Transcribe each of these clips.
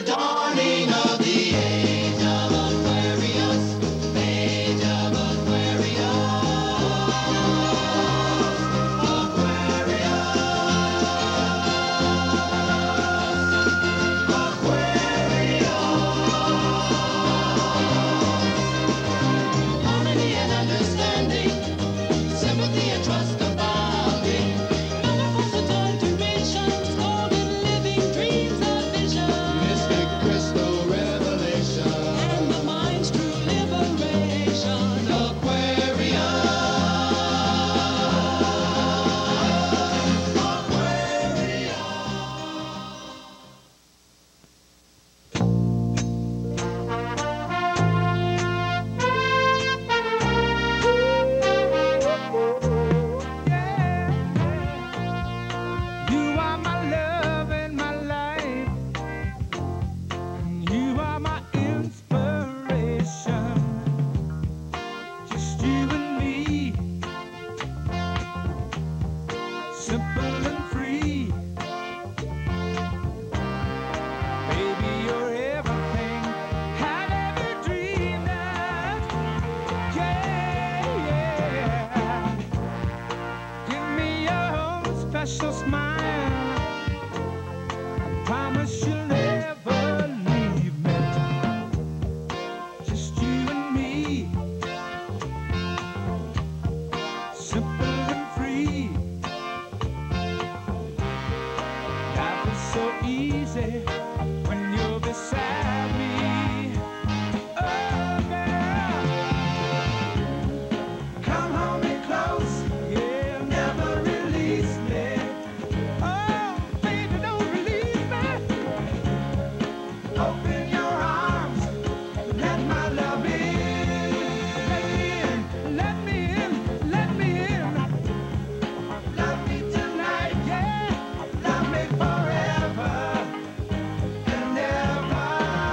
dawning of the age of Aquarius, age of Aquarius, harmony and understanding, sympathy and trust abounding. Never force a time durations, golden living dreams of vision. Mystic crystal revelation, and the mind's true liberation. Aquarius, Aquarius. You are my love and my life. You are my inspiration. Just you and me, simple and free. Baby, you're everything I've ever dreamed of. Yeah, yeah. Give me your special smile. Promise you'll never leave me. Just you and me, simple and free. Life is so easy when you're beside me. Oh, girl, come hold me close, yeah, never release me. Oh, baby, don't release me. Open your arms, let my love in. Let me in, let me in, let me in. Love me tonight, yeah, love me forever and ever.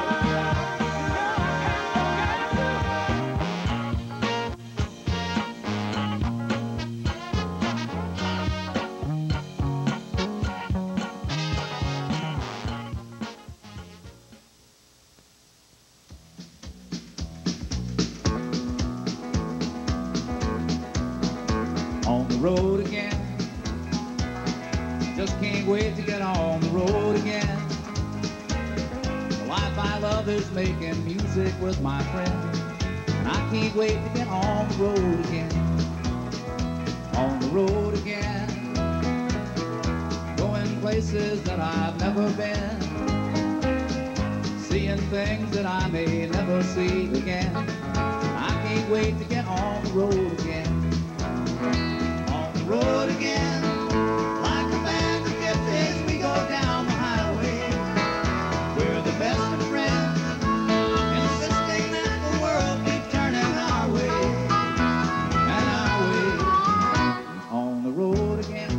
On the road again. Just can't wait to get on the road again. The life I love is making music with my friends, and I can't wait to get on the road again. On the road again. Going places that I've never been. Seeing things that I may never see again. I can't wait to get on the road again. On the road again, like a band of gypsies, we go down the highway. We're the best of friends, insisting that the world keep turning our way and our way. On the road again,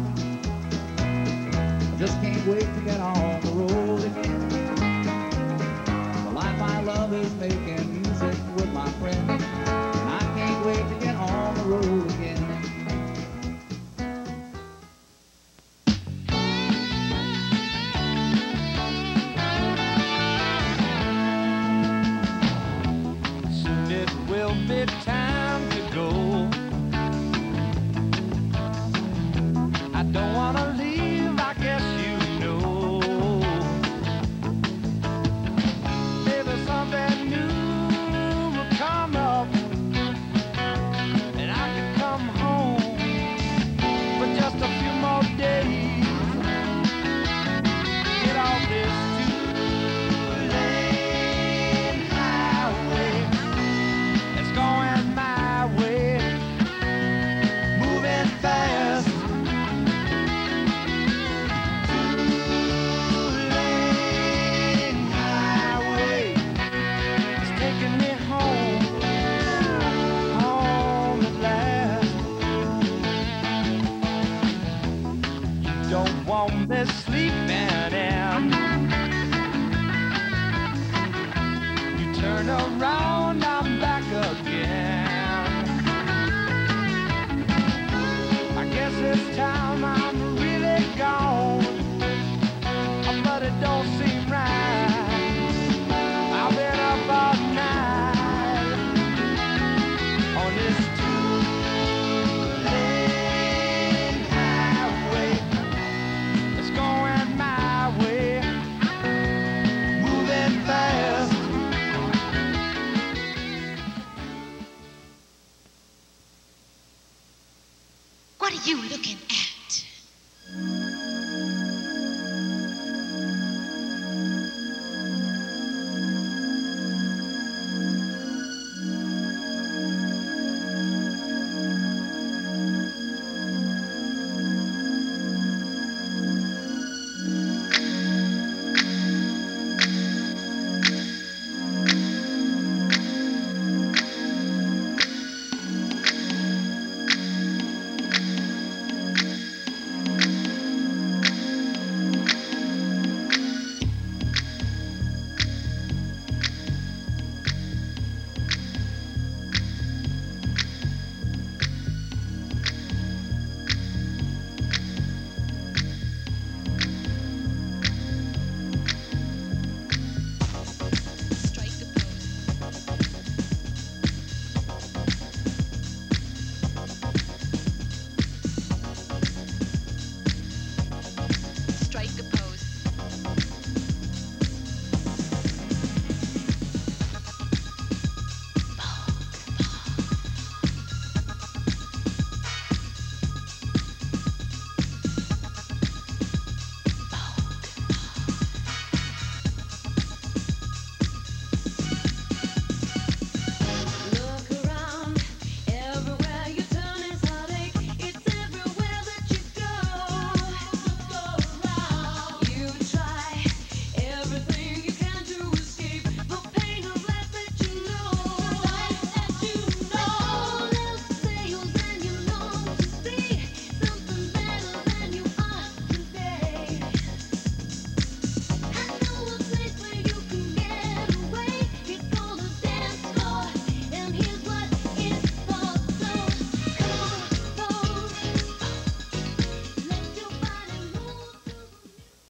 I just can't wait to get on the road again. The life I love is making music with my friends, and I can't wait to get on the road again. Soon it will be time to go. I don't wanna leave, I guess you know. Maybe something new will come up, and I can come home for just a few more days. Get off this two-lane highway. It's going my way, moving fast. Two-lane highway, it's taking me home, home at last. You don't want me sleeping in. You turn around now.